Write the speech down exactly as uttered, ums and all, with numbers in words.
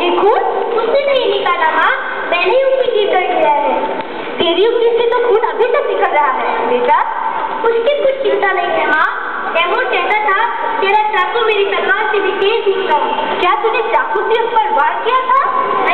ये खून उसने नहीं निकाला माँ, मैंने उंगली की कर दिया है। तेरी उंगली से तो खून अभी तक निकल रहा है बेटा। उसकी कुछ चिंता नहीं है माँ। एमो कहता था तेरा चाकू मेरी तलवार से भी तेज निकला। क्या तूने चाकू से उस पर वार किया था?